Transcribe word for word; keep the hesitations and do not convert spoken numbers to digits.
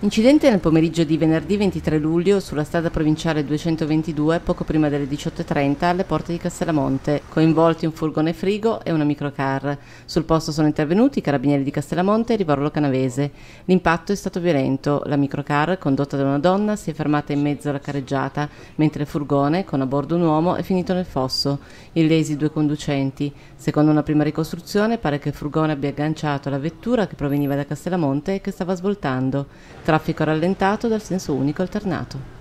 Incidente nel pomeriggio di venerdì ventitré luglio sulla strada provinciale duecentoventidue, poco prima delle diciotto e trenta, alle porte di Castellamonte. Coinvolti un furgone frigo e una microcar. Sul posto sono intervenuti i carabinieri di Castellamonte e Rivarolo Canavese. L'impatto è stato violento. La microcar, condotta da una donna, si è fermata in mezzo alla carreggiata, mentre il furgone, con a bordo un uomo, è finito nel fosso. Illesi i due conducenti. Secondo una prima ricostruzione, pare che il furgone abbia agganciato la vettura che proveniva da Castellamonte e che stava svoltando. Traffico rallentato dal senso unico alternato.